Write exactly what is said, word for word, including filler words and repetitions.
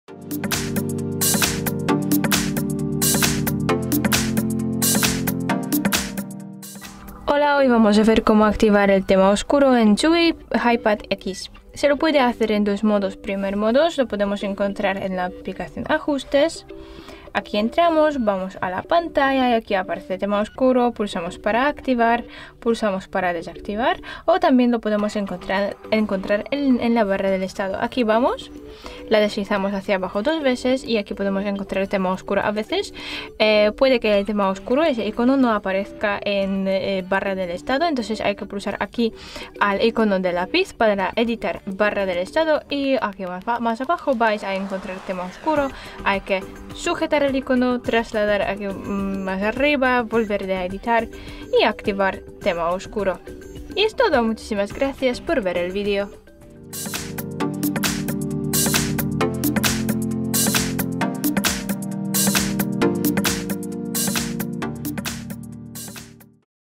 Hola, hoy vamos a ver cómo activar el tema oscuro en Zui HiPadX. Se lo puede hacer en dos modos. Primer modo lo podemos encontrar en la aplicación Ajustes. Aquí entramos, vamos a la pantalla y aquí aparece el tema oscuro, pulsamos para activar, pulsamos para desactivar o también lo podemos encontrar, encontrar en, en la barra del estado. Aquí vamos, la deslizamos hacia abajo dos veces y aquí podemos encontrar el tema oscuro. A veces eh, puede que el tema oscuro, ese icono, no aparezca en eh, barra del estado, entonces hay que pulsar aquí al icono del lápiz para editar barra del estado y aquí más, más abajo vais a encontrar el tema oscuro. Hay que sujetar el icono, trasladar aquí más arriba, volver a editar y activar tema oscuro. Y es todo, muchísimas gracias por ver el vídeo.